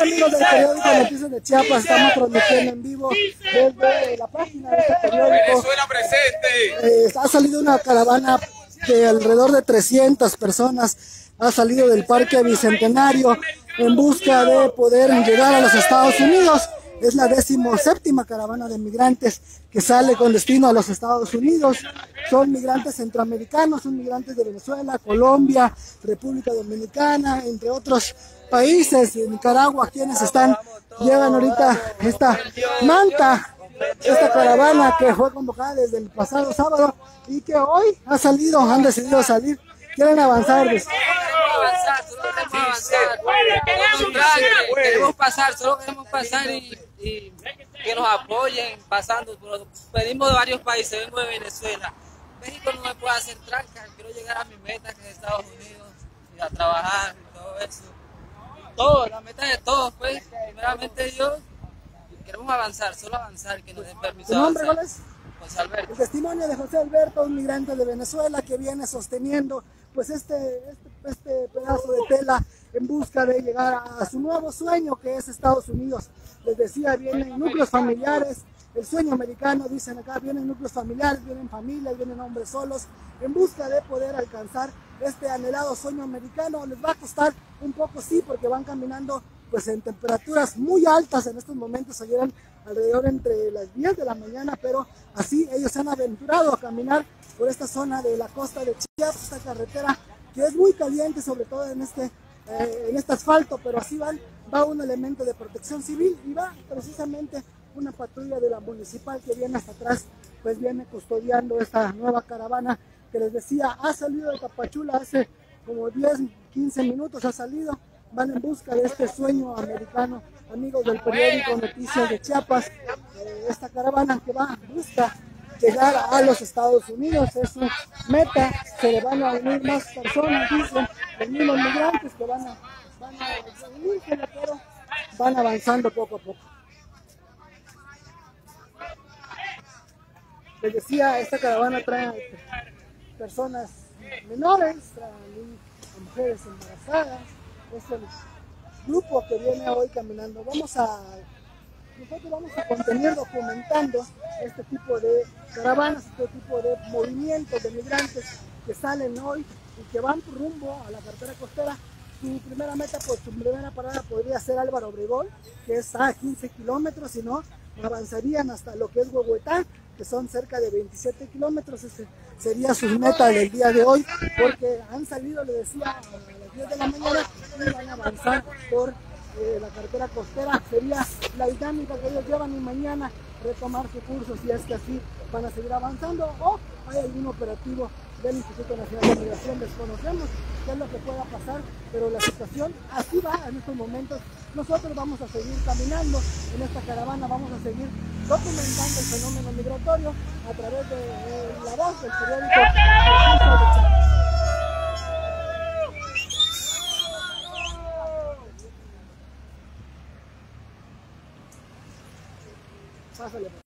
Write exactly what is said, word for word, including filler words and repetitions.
amigos del periódico Noticias de Chiapas? Estamos transmitiendo en vivo desde la página de este periódico. Venezuela presente. Eh, ha salido una caravana de alrededor de trescientas personas, ha salido del Parque Bicentenario en busca de poder llegar a los Estados Unidos. Es la decimoséptima caravana de migrantes que sale con destino a los Estados Unidos. Son migrantes centroamericanos, son migrantes de Venezuela, Colombia, República Dominicana, entre otros países, Nicaragua, quienes están, llevan ahorita esta manta, esta caravana que fue convocada desde el pasado sábado y que hoy ha salido, han decidido salir, quieren avanzar. Queremos avanzar, solo queremos avanzar. Queremos pasar, solo queremos pasar y, y que nos apoyen pasando. Pedimos de varios países, vengo de Venezuela. México no me puede hacer tranca, quiero llegar a mi meta que es Estados Unidos y a trabajar y todo eso. Todo, la meta de todos, pues, primeramente Dios, queremos avanzar, solo avanzar, que nos den permiso. ¿Tu nombre cuál es? José Alberto. El testimonio de José Alberto, un migrante de Venezuela que viene sosteniendo pues este, este, este pedazo de tela en busca de llegar a, a su nuevo sueño que es Estados Unidos. Les decía, vienen núcleos familiares, el sueño americano, dicen acá, vienen núcleos familiares, vienen familias, vienen hombres solos, en busca de poder alcanzar este anhelado sueño americano. Les va a costar un poco, sí, porque van caminando pues en temperaturas muy altas en estos momentos, salieron alrededor entre las diez de la mañana, pero así ellos se han aventurado a caminar por esta zona de la costa de Chiapas, esta carretera que es muy caliente, sobre todo en este, eh, en este asfalto, pero así van, va un elemento de protección civil y va precisamente una patrulla de la municipal que viene hasta atrás, pues viene custodiando esta nueva caravana que les decía, ha salido de Tapachula hace como diez, quince minutos, ha salido, van en busca de este sueño americano. Amigos del periódico Noticias de Chiapas, eh, esta caravana que va, busca llegar a los Estados Unidos, es su meta, se le van a unir más personas, dicen, los mismos migrantes que van a, van a unirse, pero van avanzando poco a poco. Les decía, esta caravana trae personas menores, trae mujeres embarazadas, es el grupo que viene hoy caminando. Vamos a, nosotros vamos a continuar documentando este tipo de caravanas, este tipo de movimientos de migrantes que salen hoy y que van rumbo a la carretera costera. Su primera meta, pues su primera parada podría ser Álvaro Obregón, que es a quince kilómetros, si no, avanzarían hasta lo que es Huehuetán, que son cerca de veintisiete kilómetros. Ese sería su meta del día de hoy, porque han salido, le decía, a las diez de la mañana y van a avanzar por eh, la carretera costera. Sería la dinámica que ellos llevan y mañana retomar su curso, si es que así van a seguir avanzando, o hay algún operativo del Instituto Nacional de Migración. Desconocemos qué es lo que pueda pasar, pero la situación así va en estos momentos. Nosotros vamos a seguir caminando en esta caravana, vamos a seguir documentando el fenómeno migratorio a través de eh, la voz del periódico Noticias de Chiapas. Pásale.